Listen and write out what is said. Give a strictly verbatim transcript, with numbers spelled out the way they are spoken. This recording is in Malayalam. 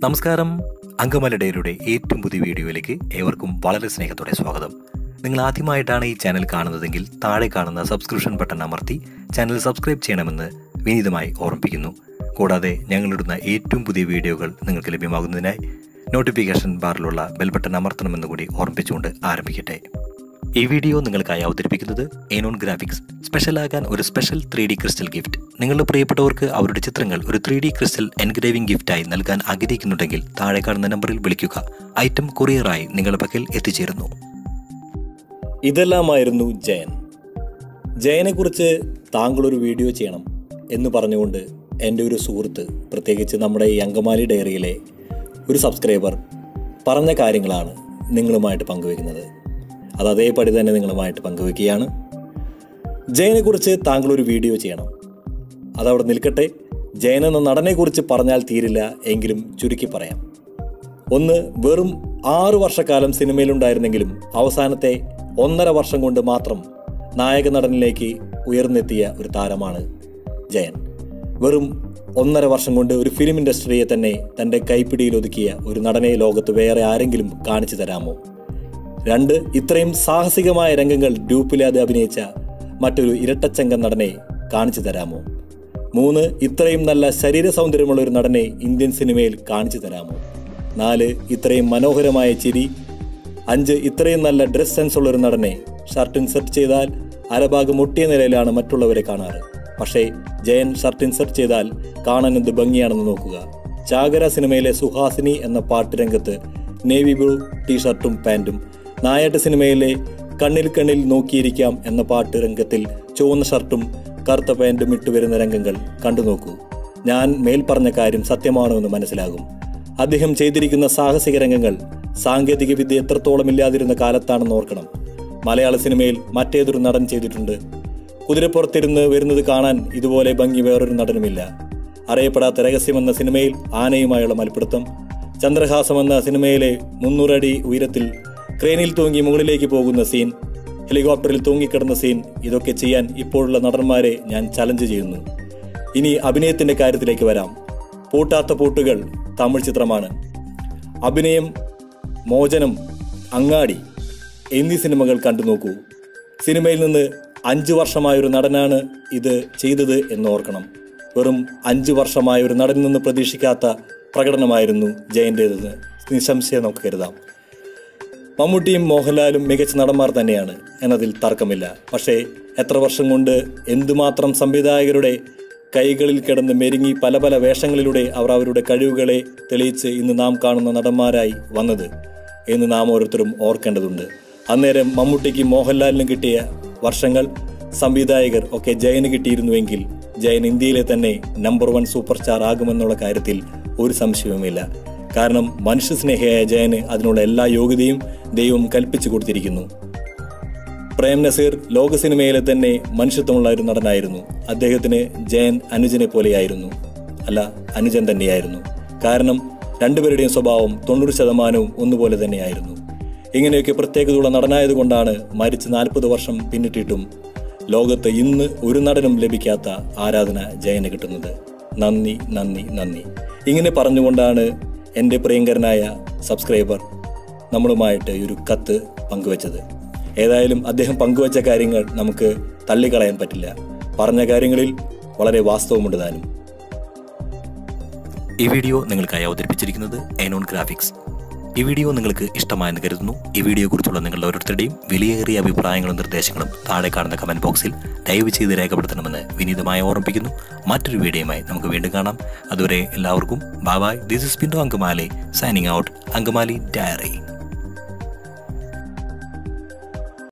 നമസ്കാരം. അങ്കമാലി ഡയറിയുടെ ഏറ്റവും പുതിയ വീഡിയോയിലേക്ക് ഏവർക്കും വളരെ സ്നേഹത്തോടെ സ്വാഗതം. നിങ്ങൾ ആദ്യമായിട്ടാണ് ഈ ചാനൽ കാണുന്നതെങ്കിൽ താഴെ കാണുന്ന സബ്സ്ക്രിപ്ഷൻ ബട്ടൺ അമർത്തി ചാനൽ സബ്സ്ക്രൈബ് ചെയ്യണമെന്ന് വിനീതമായി ഓർമ്മിപ്പിക്കുന്നു. കൂടാതെ ഞങ്ങളിടുന്ന ഏറ്റവും പുതിയ വീഡിയോകൾ നിങ്ങൾക്ക് ലഭ്യമാകുന്നതിനായി നോട്ടിഫിക്കേഷൻ ബാറിലുള്ള ബെൽ ബട്ടൺ അമർത്തണമെന്ന് കൂടി ഓർമ്മിപ്പിച്ചുകൊണ്ട് ആരംഭിക്കട്ടെ. ഈ വീഡിയോ നിങ്ങൾക്കായി അവതരിപ്പിക്കുന്നത് ഏനോൺ ഗ്രാഫിക്സ്. സ്പെഷ്യലാകാൻ ഒരു special three D crystal gift. നിങ്ങളുടെ പ്രിയപ്പെട്ടവർക്ക് അവരുടെ ചിത്രങ്ങൾ ഒരു ത്രീ ഡി ക്രിസ്റ്റൽ എൻഗ്രേവിംഗ് ഗിഫ്റ്റായി നൽകാൻ ആഗ്രഹിക്കുന്നുണ്ടെങ്കിൽ താഴെ കാണുന്ന നമ്പറിൽ വിളിക്കുക. ഐറ്റം കൊറിയറായി നിങ്ങളുടെ പക്കൽ എത്തിച്ചേരുന്നു. ഇതെല്ലാമായിരുന്നു ജയൻ. ജയനെക്കുറിച്ച് താങ്കളൊരു വീഡിയോ ചെയ്യണം എന്ന് പറഞ്ഞുകൊണ്ട് എൻ്റെ ഒരു സുഹൃത്ത്, പ്രത്യേകിച്ച് നമ്മുടെ ഈ അങ്കമാലി ഡയറിയിലെ ഒരു സബ്സ്ക്രൈബർ പറഞ്ഞ കാര്യങ്ങളാണ് നിങ്ങളുമായിട്ട് പങ്കുവയ്ക്കുന്നത്. അത് അതേപടി തന്നെ നിങ്ങളുമായിട്ട് പങ്കുവയ്ക്കുകയാണ്. ജയനെക്കുറിച്ച് താങ്കളൊരു വീഡിയോ ചെയ്യണം. അതവിടെ നിൽക്കട്ടെ. ജയൻ എന്ന നടനെക്കുറിച്ച് പറഞ്ഞാൽ തീരില്ല, എങ്കിലും ചുരുക്കി പറയാം. ഒന്ന്, വെറും ആറു വർഷക്കാലം സിനിമയിലുണ്ടായിരുന്നെങ്കിലും അവസാനത്തെ ഒന്നര വർഷം കൊണ്ട് മാത്രം നായക നടനിലേക്ക് ഉയർന്നെത്തിയ ഒരു താരമാണ് ജയൻ. വെറും ഒന്നര വർഷം കൊണ്ട് ഒരു ഫിലിം ഇൻഡസ്ട്രിയെ തന്നെ തൻ്റെ കൈപ്പിടിയിൽ ഒതുക്കിയ ഒരു നടനെ ലോകത്ത് വേറെ ആരെങ്കിലും കാണിച്ചു തരാമോ? രണ്ട്, ഇത്രയും സാഹസികമായ രംഗങ്ങൾ ഡ്യൂപ്പില്ലാതെ അഭിനയിച്ച മറ്റൊരു ഇരട്ടച്ചങ്ക നടനെ കാണിച്ചു തരാമോ? മൂന്ന്, ഇത്രയും നല്ല ശരീര സൗന്ദര്യമുള്ള ഒരു നടനെ ഇന്ത്യൻ സിനിമയിൽ കാണിച്ചു തരാമോ? നാല്, ഇത്രയും മനോഹരമായ ചിരി. അഞ്ച്, ഇത്രയും നല്ല ഡ്രസ് സെൻസ് ഉള്ള ഒരു നടനെ ഷർട്ട് ഇൻസെർട്ട് ചെയ്താൽ അരഭാഗം ഒട്ടിയ നിലയിലാണ് മറ്റുള്ളവരെ കാണാറ്. പക്ഷേ ജയൻ ഷർട്ട് ഇൻസെർട്ട് ചെയ്താൽ കാണാൻ എന്ത് ഭംഗിയാണെന്ന് നോക്കുക. ചാകര സിനിമയിലെ സുഹാസിനി എന്ന പാട്ട് രംഗത്ത് നേവി ബ്ലൂ ടീഷർട്ടും പാൻറ്റും, നായാട്ട് സിനിമയിലെ കണ്ണിൽ കണ്ണിൽ നോക്കിയിരിക്കാം എന്ന പാട്ട് രംഗത്തിൽ ചുവന്ന ഷർട്ടും കറുത്ത പാൻറ്റും ഇട്ടുവരുന്ന രംഗങ്ങൾ കണ്ടു നോക്കൂ. ഞാൻ മേൽ പറഞ്ഞ കാര്യം സത്യമാണോ എന്ന് മനസ്സിലാകും. അദ്ദേഹം ചെയ്തിരിക്കുന്ന സാഹസിക രംഗങ്ങൾ സാങ്കേതിക വിദ്യ എത്രത്തോളം ഇല്ലാതിരുന്ന കാലത്താണെന്ന് ഓർക്കണം. മലയാള സിനിമയിൽ മറ്റേതൊരു നടൻ ചെയ്തിട്ടുണ്ട്? കുതിരപ്പുറത്തിരുന്ന് വരുന്നത് കാണാൻ ഇതുപോലെ ഭംഗി വേറൊരു നടനുമില്ല. അറിയപ്പെടാത്ത രഹസ്യമെന്ന സിനിമയിൽ ആനയുമായുള്ള മൽപ്പിടുത്തം, ചന്ദ്രഹാസം എന്ന സിനിമയിലെ മുന്നൂറടി ഉയരത്തിൽ ക്രെയിനിൽ തൂങ്ങി മുകളിലേക്ക് പോകുന്ന സീൻ, ഹെലികോപ്റ്ററിൽ തൂങ്ങിക്കിടന്ന സീൻ, ഇതൊക്കെ ചെയ്യാൻ ഇപ്പോഴുള്ള നടന്മാരെ ഞാൻ ചലഞ്ച് ചെയ്യുന്നു. ഇനി അഭിനയത്തിന്റെ കാര്യത്തിലേക്ക് വരാം. പൂട്ടാത്ത പൂട്ടുകൾ തമിഴ് ചിത്രമാണ്. അഭിനയം, മോചനം, അങ്ങാടി എന്നീ സിനിമകൾ കണ്ടു നോക്കൂ. സിനിമയിൽ നിന്ന് അഞ്ചു വർഷമായൊരു നടനാണ് ഇത് ചെയ്തത് എന്നോർക്കണം. വെറും അഞ്ചു വർഷമായ ഒരു നടനിൽ നിന്ന് പ്രതീക്ഷിക്കാത്ത പ്രകടനമായിരുന്നു ജയൻ്റേതെന്ന് നിസ്സംശയം നമുക്ക് കരുതാം. മമ്മൂട്ടിയും മോഹൻലാലും മികച്ച നടന്മാർ തന്നെയാണ് എന്നതിൽ തർക്കമില്ല. പക്ഷേ എത്ര വർഷം കൊണ്ട് എന്തുമാത്രം സംവിധായകരുടെ കൈകളിൽ കിടന്ന് മെരുങ്ങി പല പല വേഷങ്ങളിലൂടെ അവർ അവരുടെ കഴിവുകളെ തെളിയിച്ച് ഇന്ന് നാം കാണുന്ന നടന്മാരായി വന്നത് എന്ന് നാം ഓരോരുത്തരും ഓർക്കേണ്ടതുണ്ട്. അന്നേരം മമ്മൂട്ടിക്കും മോഹൻലാലിനും കിട്ടിയ വർഷങ്ങൾ സംവിധായകർ ഒക്കെ ജയന് കിട്ടിയിരുന്നുവെങ്കിൽ ജയൻ ഇന്ത്യയിലെ തന്നെ നമ്പർ വൺ സൂപ്പർ സ്റ്റാർ ആകുമെന്നുള്ള കാര്യത്തിൽ ഒരു സംശയവുമില്ല. കാരണം മനുഷ്യസ്നേഹിയായ ജയന് അതിനുള്ള എല്ലാ യോഗ്യതയും ദൈവം കൽപ്പിച്ചു കൊടുത്തിരിക്കുന്നു. പ്രേം നസീർ ലോക സിനിമയിലെ തന്നെ മനുഷ്യത്വമുള്ള ഒരു നടനായിരുന്നു. അദ്ദേഹത്തിന് ജയൻ അനുജനെ പോലെയായിരുന്നു. അല്ല, അനുജൻ തന്നെയായിരുന്നു. കാരണം രണ്ടുപേരുടെയും സ്വഭാവം തൊണ്ണൂറ് ശതമാനവും ഒന്നുപോലെ തന്നെയായിരുന്നു. ഇങ്ങനെയൊക്കെ പ്രത്യേകതയുള്ള നടനായതുകൊണ്ടാണ് മരിച്ച് നാൽപ്പത് വർഷം പിന്നിട്ടിട്ടും ലോകത്ത് ഇന്ന് ഒരു നടനും ലഭിക്കാത്ത ആരാധന ജയന് കിട്ടുന്നത്. നന്ദി, നന്ദി, നന്ദി. ഇങ്ങനെ പറഞ്ഞുകൊണ്ടാണ് എൻ്റെ പ്രിയങ്കരനായ സബ്സ്ക്രൈബർ നമ്മളുമായിട്ട് ഒരു കത്ത് പങ്കുവച്ചത്. ഏതായാലും അദ്ദേഹം പങ്കുവച്ച കാര്യങ്ങൾ നമുക്ക് തള്ളിക്കളയാൻ പറ്റില്ല. പറഞ്ഞ കാര്യങ്ങളിൽ വളരെ വാസ്തവമുണ്ട് താനും. ഈ വീഡിയോ നിങ്ങൾക്കായി അവതരിപ്പിച്ചിരിക്കുന്നത് ഏനോൺ ഗ്രാഫിക്സ്. ഈ വീഡിയോ നിങ്ങൾക്ക് ഇഷ്ടമായെന്ന് കരുതുന്നു. ഈ വീഡിയോയെക്കുറിച്ചുള്ള നിങ്ങളുടെ ഓരോരുത്തരുടെയും വിലയേറിയ അഭിപ്രായങ്ങളും നിർദ്ദേശങ്ങളും താഴെ കാണുന്ന കമന്റ് ബോക്സിൽ ദയവ് ചെയ്ത് രേഖപ്പെടുത്തണമെന്ന് വിനീതമായി ഓർമ്മിപ്പിക്കുന്നു. മറ്റൊരു വീഡിയോയുമായി നമുക്ക് വീണ്ടും കാണാം. അതുവരെ എല്ലാവർക്കും bye bye. This is Pinto Angamaly signing out. Angamaly diary.